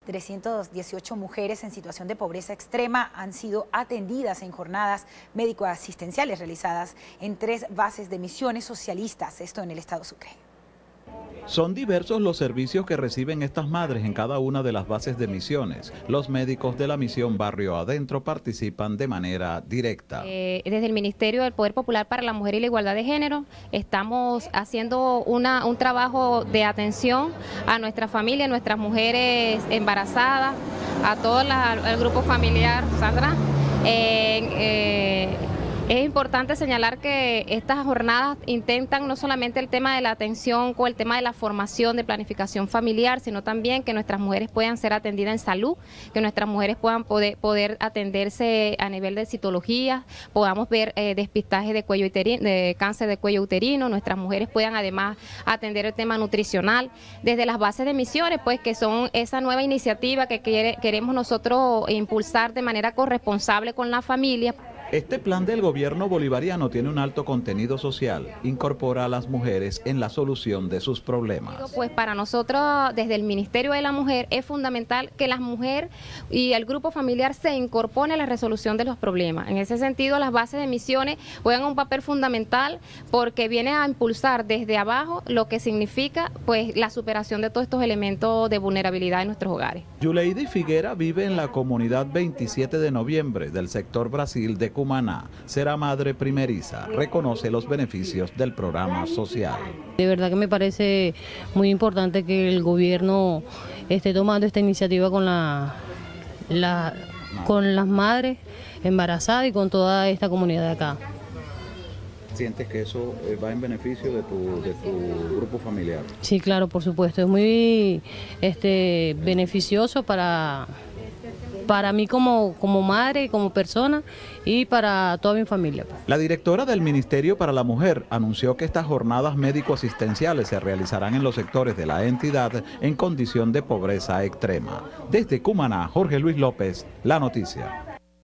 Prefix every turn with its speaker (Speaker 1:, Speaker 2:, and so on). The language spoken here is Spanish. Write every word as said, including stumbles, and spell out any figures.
Speaker 1: trescientas dieciocho mujeres en situación de pobreza extrema han sido atendidas en jornadas médico-asistenciales realizadas en tres bases de misiones socialistas, esto en el estado Sucre.
Speaker 2: Son diversos los servicios que reciben estas madres en cada una de las bases de misiones. Los médicos de la misión Barrio Adentro participan de manera directa.
Speaker 3: Eh, desde el Ministerio del Poder Popular para la Mujer y la Igualdad de Género estamos haciendo una, un trabajo de atención a nuestra familia, a nuestras mujeres embarazadas, a todo la, el grupo familiar, Sandra. Eh, eh, Es importante señalar que estas jornadas intentan no solamente el tema de la atención con el tema de la formación de planificación familiar, sino también que nuestras mujeres puedan ser atendidas en salud, que nuestras mujeres puedan poder, poder atenderse a nivel de citología, podamos ver eh, despistaje de cuello uterino, de cáncer de cuello uterino, nuestras mujeres puedan además atender el tema nutricional, desde las bases de misiones, pues que son esa nueva iniciativa que quiere, queremos nosotros impulsar de manera corresponsable con la familia.
Speaker 2: Este plan del gobierno bolivariano tiene un alto contenido social, incorpora a las mujeres en la solución de sus problemas.
Speaker 3: Pues para nosotros, desde el Ministerio de la Mujer, es fundamental que la mujer y el grupo familiar se incorporen a la resolución de los problemas. En ese sentido, las bases de misiones juegan un papel fundamental porque viene a impulsar desde abajo lo que significa pues la superación de todos estos elementos de vulnerabilidad en nuestros hogares.
Speaker 2: Yuleidi Figuera vive en la comunidad veintisiete de noviembre del sector Brasil de Cumaná. Será madre primeriza, reconoce los beneficios del programa social.
Speaker 4: De verdad que me parece muy importante que el gobierno esté tomando esta iniciativa con, la, la, con las madres embarazadas y con toda esta comunidad de acá.
Speaker 2: ¿Sientes que eso va en beneficio de tu, de tu grupo familiar?
Speaker 4: Sí, claro, por supuesto. Es muy este, beneficioso para... para mí como, como madre, como persona y para toda mi familia.
Speaker 2: La directora del Ministerio para la Mujer anunció que estas jornadas médico-asistenciales se realizarán en los sectores de la entidad en condición de pobreza extrema. Desde Cumaná, Jorge Luis López, La Noticia.